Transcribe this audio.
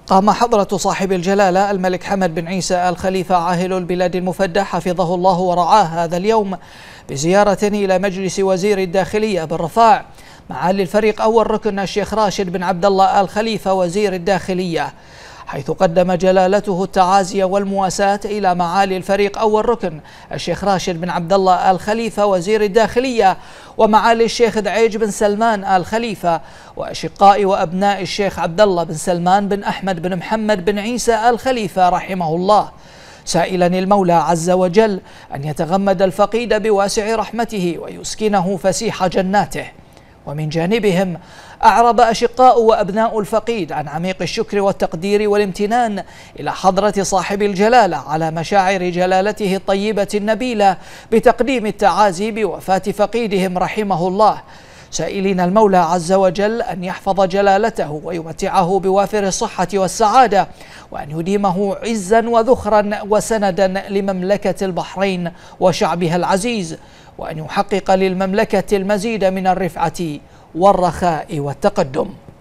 قام حضرة صاحب الجلالة الملك حمد بن عيسى آل خليفة عاهل البلاد المفدى حفظه الله ورعاه هذا اليوم بزيارة إلى مجلس وزير الداخلية بالرفاع معالي الفريق أول ركن الشيخ راشد بن عبد الله آل خليفة وزير الداخلية، حيث قدم جلالته التعازي والمواساة إلى معالي الفريق أول ركن الشيخ راشد بن عبد الله آل خليفة وزير الداخلية، ومعالي الشيخ دعيج بن سلمان آل خليفة، وأشقاء وأبناء الشيخ عبد الله بن سلمان بن أحمد بن محمد بن عيسى آل خليفة رحمه الله، سائلا المولى عز وجل أن يتغمد الفقيد بواسع رحمته ويسكنه فسيح جناته. ومن جانبهم أعرب أشقاء وأبناء الفقيد عن عميق الشكر والتقدير والامتنان إلى حضرة صاحب الجلالة على مشاعر جلالته الطيبة النبيلة بتقديم التعازي بوفاة فقيدهم رحمه الله، سائلين المولى عز وجل أن يحفظ جلالته ويمتعه بوافر الصحة والسعادة، وأن يديمه عزا وذخرا وسندا لمملكة البحرين وشعبها العزيز، وأن يحقق للمملكة المزيد من الرفعة والرخاء والتقدم.